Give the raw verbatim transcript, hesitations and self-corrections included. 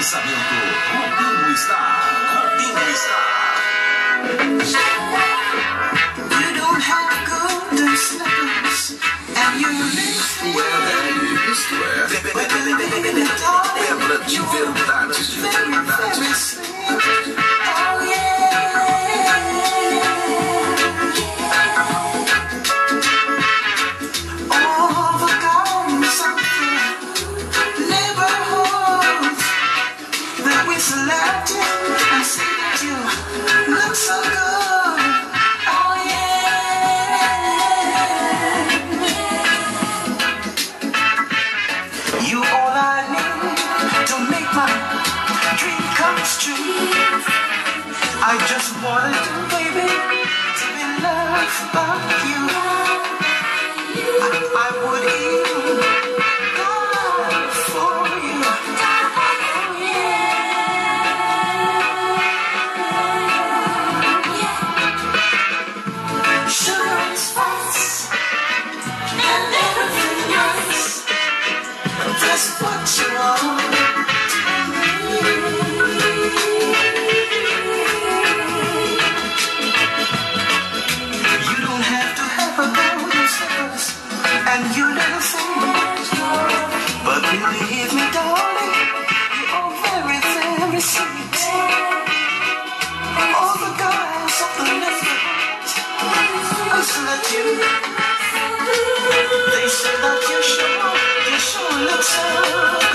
lançamento. Robinho está, Robinho está. You don't have golden slippers, and you Isto é, isto é. Pedra de verdades, de verdades. oh yeah. All the guys of the neighborhood that we selected, I see that you look so good. Oh yeah. You all I need to make my dream comes true. I just wanted to, baby, to be loved by you. I, I would even die for you. Oh yeah. Sugar and spice and everything nice. That's what you want. You don't have to have a golden slippers and you little things, but believe me, darling, you are very, very sweet. All the guys of the neighborhood select you. They say that you sure, you sure look so good.